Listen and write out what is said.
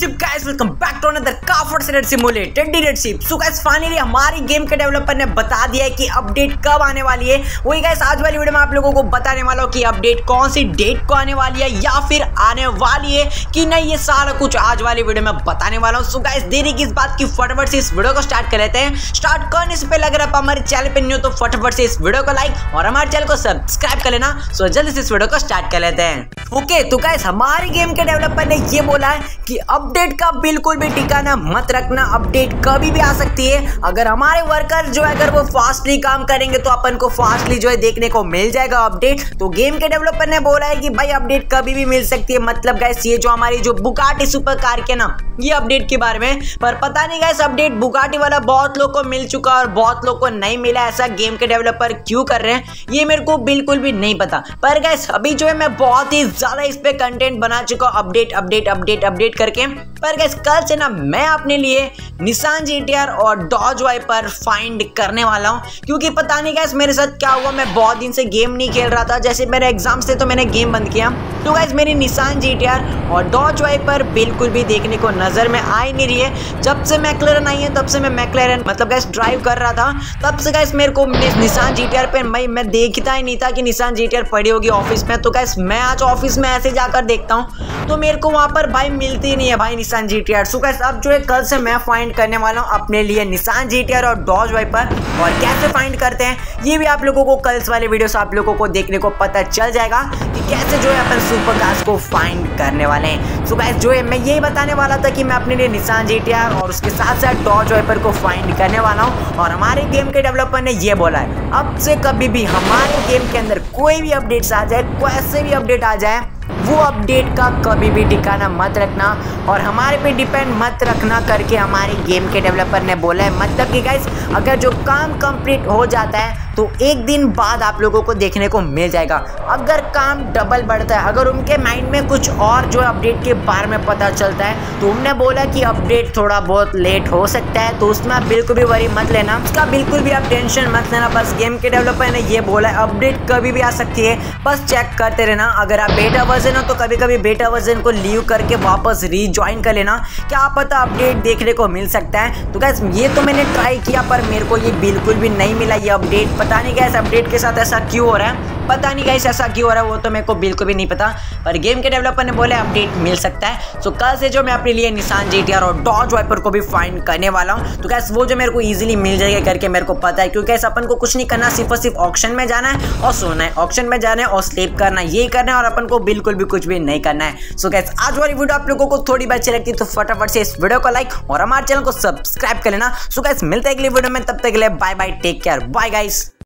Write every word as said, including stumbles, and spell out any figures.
WhatsApp guys, welcome back to another car for simulator dealership. So guys finally हमारी game के developer ने बता दिया है कि अपडेट कब आने वाली है। वही गाइस आज वाली वीडियो में आप लोगों को बताने वाला हूं कि अपडेट कौन सी डेट को आने वाली है या फिर आने वाली है कि नहीं, ये सारा कुछ आज वाली वीडियो में बताने वाला हूं। सो गाइस देरी किस बात की, फटाफट से इस वीडियो को स्टार्ट कर लेते हैं। स्टार्ट करने से पहले अगर आप हमारे चैनल पे न्यू हो तो फटाफट से इस वीडियो को लाइक और हमारे चैनल को सब्सक्राइब कर लेना। सो जल्दी से इस वीडियो को स्टार्ट कर लेते हैं। ओके तो गाइस हमारी गेम के डेवलपर ने ये बोला है कि अपडेट का बिल्कुल भी ठिकाना मत रखना, अपडेट कभी भी आ सकती है। अगर हमारे वर्कर जो है अगर वो फास्टली काम करेंगे तो अपन को फास्टली जो है देखने को मिल जाएगा अपडेट। तो गेम के डेवलपर ने बोला है कि भाई अपडेट कभी भी मिल सकती है। मतलब गाइस ये जो हमारी जो बुगाटी सुपर कार के ना ये अपडेट के बारे में, पर पता नहीं गाइस अपडेट बुगाटी वाला बहुत लोग को मिल चुका और बहुत लोग को नहीं मिला। ऐसा गेम के डेवलपर क्यों कर रहे हैं ये मेरे को बिल्कुल भी नहीं पता। पर गाइस अभी जो है मैं बहुत ही ज्यादा इस पे कंटेंट बना चुका हूं, अपडेट अपडेट अपडेट अपडेट करके। पर गाइस कल से ना मैं अपने लिए निसान जीटीआर और डॉज वाइपर फाइंड करने वाला हूं, क्योंकि पता नहीं गाइस मेरे साथ क्या हुआ, मैं बहुत दिन से गेम नहीं खेल रहा था। जैसे मेरे एग्जाम्स थे तो मैंने गेम बंद किया। तो गाइस मेरी निसान जीटीआर और डॉज वाइपर बिल्कुल भी देखने को नजर में आ ही नहीं रही है। जब से मैक्लेरन आई है तब से मैं मैक्लेरन मतलब गाइस ड्राइव कर रहा था, तब से गाइस मेरे को निसान जीटीआर पे मैं मैं देखता ही नहीं था कि निसान जीटीआर पड़ी होगी ऑफिस में। तो गाइस मैं आज ऑफिस में ऐसे जाकर देखता हूँ तो मेरे को वहां पर भाई मिलती नहीं है भाई निसान जीटीआर। सो गाइस अब जो है कल से मैं फाइंड करने वाला हूँ अपने लिए निसान जीटीआर और डॉज वाइपर, और कैसे फाइंड करते हैं ये भी आप लोगों को कल वाले वीडियो से आप लोगों को देखने को पता चल जाएगा कि कैसे जो है अपन सुपर कार्स को फाइंड करने वाले हैं। सो गाइस जो है मैं यही बताने वाला था कि मैं अपने लिए निसान जीटीआर और उसके साथ साथ डॉज वाइपर को फाइंड करने वाला हूँ। और हमारे गेम के डेवलपर ने ये बोला है अब से कभी भी हमारे गेम के अंदर कोई भी अपडेट्स आ जाए, कैसे भी अपडेट आ जाए, वो अपडेट का कभी भी ठिकाना मत रखना और हमारे पे डिपेंड मत रखना करके हमारे गेम के डेवलपर ने बोला है। मतलब कि गाइस अगर जो काम कंप्लीट हो जाता है तो एक दिन बाद आप लोगों को देखने को मिल जाएगा। अगर काम डबल बढ़ता है, अगर उनके माइंड में कुछ और जो अपडेट के बारे में पता चलता है तो उन्होंने बोला कि अपडेट थोड़ा बहुत लेट हो सकता है, तो उसमें आप बिल्कुल भी वरी मत लेना, उसका बिल्कुल भी आप टेंशन मत लेना। बस गेम के डेवलपर ने ये बोला है अपडेट कभी भी आ सकती है, बस चेक करते रहना। अगर आप बेटा वर्जन हो तो कभी कभी बेटा वर्जन को लीव करके वापस रीजॉइन कर लेना, क्या पता अपडेट देखने को मिल सकता है। तो गाइस ये तो मैंने ट्राई किया पर मेरे को ये बिल्कुल भी नहीं मिला ये अपडेट। पता नहीं गाइस अपडेट के साथ ऐसा क्यों हो रहा है, पता नहीं गाइस ऐसा क्यों हो रहा है वो तो मेरे को बिल्कुल भी नहीं पता। पर गेम के डेवलपर ने बोले अपडेट मिल सकता है। सो कल से जो मैं अपने लिए निसान जीटीआर और डॉज वाइपर को भी फाइंड करने वाला हूँ। तो गाइस वो जो मेरे को इजीली मिल जाएगा करके मेरे को पता है, क्योंकि अपन को कुछ नहीं करना, सिर्फ और सिर्फ ऑक्शन में जाना है और सोना है, ऑक्शन में जाना है और स्लीप करना है, यही करना है और अपन को बिल्कुल भी कुछ भी नहीं करना है। सो गाइस आज वाली वीडियो आप लोगों को थोड़ी बहुत अच्छी लगती है तो फटाफट से इस वीडियो को लाइक और हमारे चैनल को सब्सक्राइब कर लेना। सो गाइस मिलते हैं अगली वीडियो में, तब तक के लिए bye bye, take care, bye guys.